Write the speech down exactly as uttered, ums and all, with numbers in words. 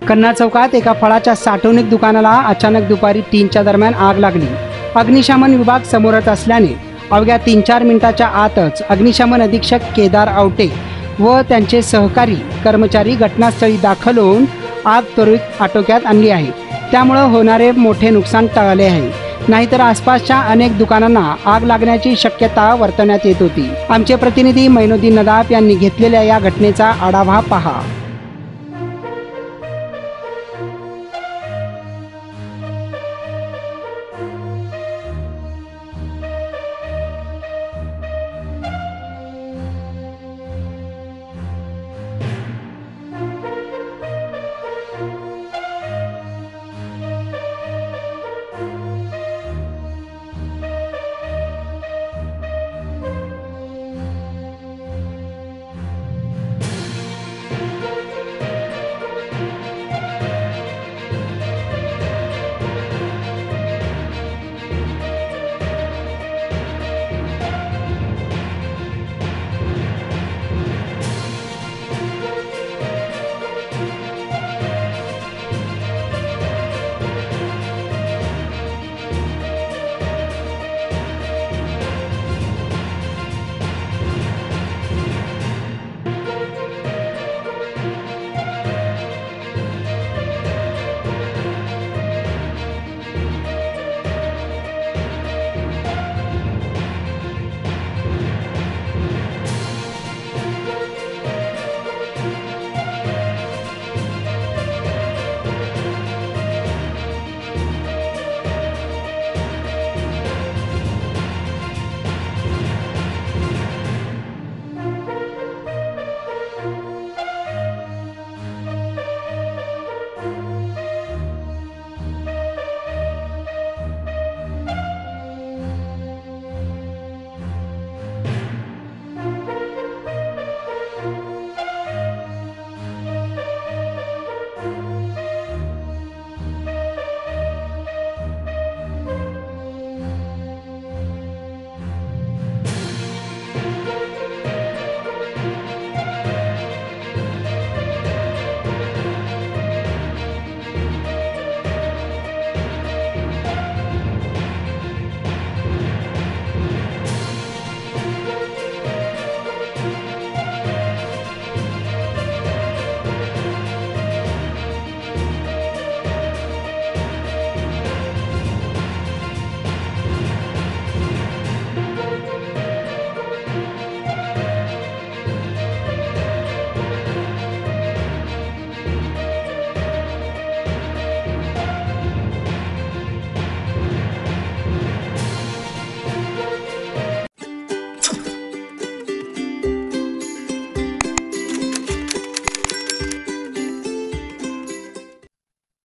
कन्नड चौकात एका फळाच्या साठवणूक दुकानाला अचानक दुपारी तीनच्या दरम्यान आग लागली। अग्निशमन विभाग समोरच असल्याने अवघ्या तीन चार मिनिटाच्या आतच अग्निशमन अधीक्षक केदार आवटे व त्यांचे सहकारी कर्मचारी घटनास्थळी दाखल होऊन आग त्वरित आटोक्यात आणली आहे। त्यामुळे होणारे मोठे नुकसान टळले आहे, नाहीतर आसपासच्या अनेक दुकानांना आग लागण्याची शक्यता वर्तवण्यात येत होती। आमचे प्रतिनिधी मैनुद्दीन नदाफ यांनी घेतलेल्या या घटनेचा आढावा पहा।